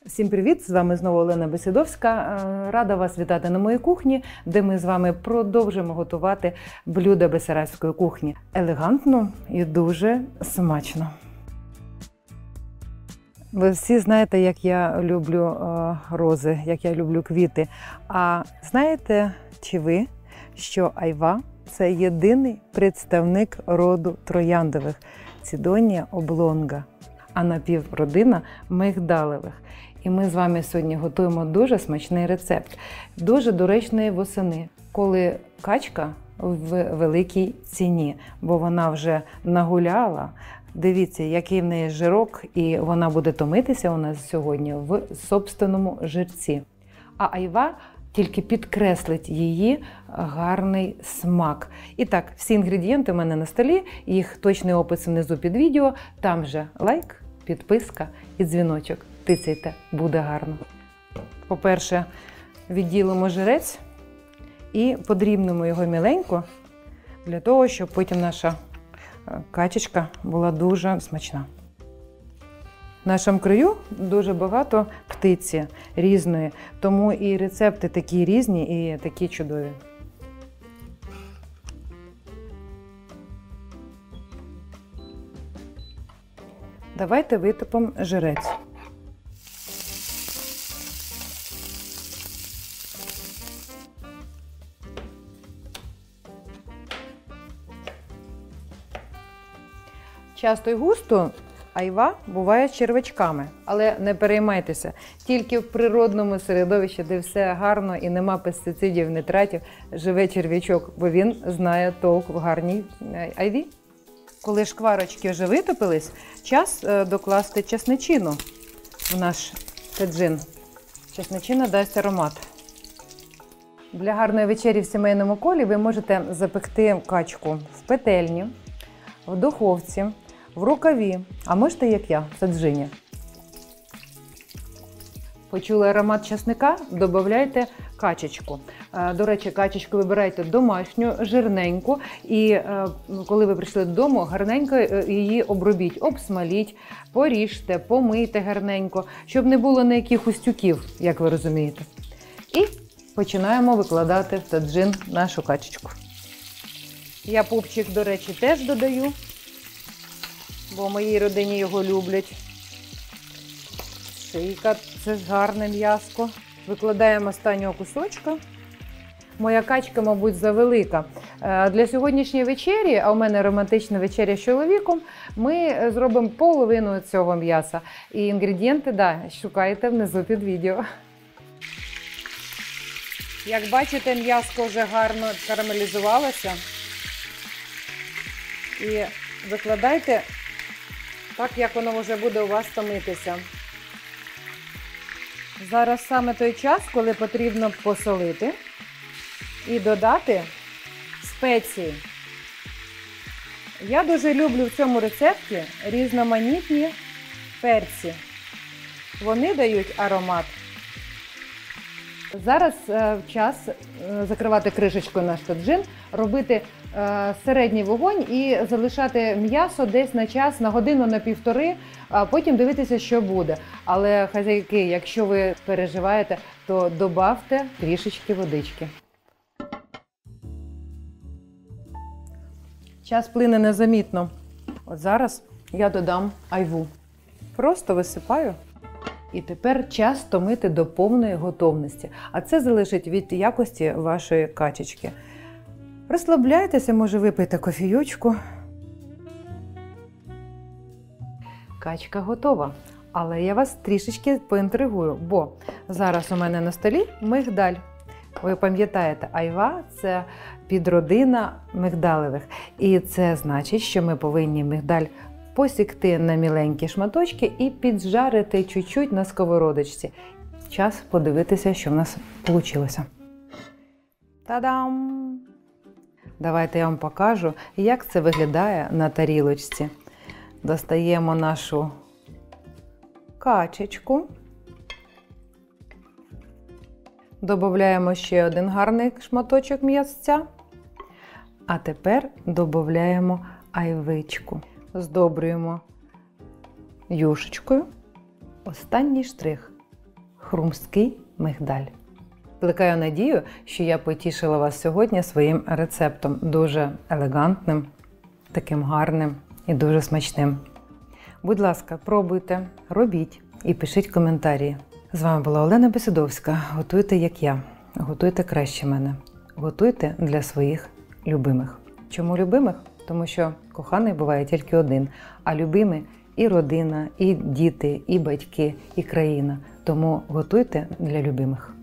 Всім привіт! З вами знову Олена Бесідовська. Рада вас вітати на моїй кухні, де ми з вами продовжимо готувати блюда бесарабської кухні. Елегантно і дуже смачно. Ви всі знаєте, як я люблю рози, як я люблю квіти. А знаєте чи ви, що айва – це єдиний представник роду трояндових – Цидонія облонга, а напівродина мигдалевих. І ми з вами сьогодні готуємо дуже смачний рецепт, дуже доречний восени, коли качка в великій ціні, бо вона вже нагуляла. Дивіться, який в неї жирок, і вона буде томитися у нас сьогодні в собственному жирці. А айва тільки підкреслить її гарний смак. І так, всі інгредієнти у мене на столі, їх точний опис внизу під відео, там же лайк, підписка і дзвіночок. Тицяйте, буде гарно. По-перше, відділимо жирець і подрібнемо його міленько, для того, щоб потім наша качечка була дуже смачна. В нашому краю дуже багато птиці різної, тому і рецепти такі різні і такі чудові. Давайте витопимо жирець. Часто й густо айва буває з червячками, але не переймайтеся, тільки в природному середовищі, де все гарно і нема пестицидів, нитратів, живе червячок, бо він знає толк в гарній айві. Коли шкварочки вже витопились, час докласти чесничину в наш таджин. Чесничина дасть аромат. Для гарної вечері в сімейному колі ви можете запекти качку в петельні, в духовці, в рукаві, а можете, як я, в таджині. Почули аромат чесника? Додавайте качечку. До речі, качечку вибирайте домашню, жирненьку. І коли ви прийшли додому, гарненько її обробіть, обсмаліть, поріжте, помийте гарненько, щоб не було ніяких устюків, як ви розумієте. І починаємо викладати в таджин нашу качечку. Я пупчик, до речі, теж додаю, бо в моїй родині його люблять. Шийка – це гарне м'яско. Викладаємо останнього кусочка. Моя качка, мабуть, завелика. Для сьогоднішньої вечері, а у мене романтична вечеря з чоловіком, ми зробимо половину цього м'яса. І інгредієнти, шукайте внизу під відео. Як бачите, м'яско вже гарно карамелізувалося. І викладайте так, як воно вже буде у вас томитися. Зараз саме той час, коли потрібно посолити і додати спеції. Я дуже люблю в цьому рецепті різноманітні перці. Вони дають аромат. Зараз час закривати кришечкою наш таджин, робити середній вогонь і залишати м'ясо десь на час, на годину, на півтори, а потім дивитися, що буде. Але, хазяйки, якщо ви переживаєте, то добавте трішечки водички. Час плине незамітно. От зараз я додам айву. Просто висипаю. І тепер час томити до повної готовності. А це залежить від якості вашої качечки. Розслабляйтеся, може випийте кофійочку. Качка готова. Але я вас трішечки поінтригую, бо зараз у мене на столі мигдаль. Ви пам'ятаєте, айва – це підродина мигдалевих. І це значить, що ми повинні мигдаль посікти на міленькі шматочки і піджарити чуть-чуть на сковородочці. Час подивитися, що в нас вийшло. Та-дам! Давайте я вам покажу, як це виглядає на тарілочці. Достаємо нашу качечку. Додаємо ще один гарний шматочок м'ясця. А тепер додаємо айвичку. Здобрюємо юшечкою. Останній штрих. хрумсткий мигдаль. Плекаю надію, що я потішила вас сьогодні своїм рецептом, дуже елегантним, таким гарним і дуже смачним. Будь ласка, пробуйте, робіть і пишіть коментарі. З вами була Олена Бесідовська. Готуйте, як я. Готуйте краще мене. Готуйте для своїх любимих. Чому любимих? Тому що коханий буває тільки один, а любимі і родина, і діти, і батьки, і країна. Тому готуйте для любимих.